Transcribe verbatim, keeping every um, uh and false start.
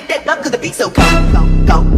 that up, cause the beat so go, go, go.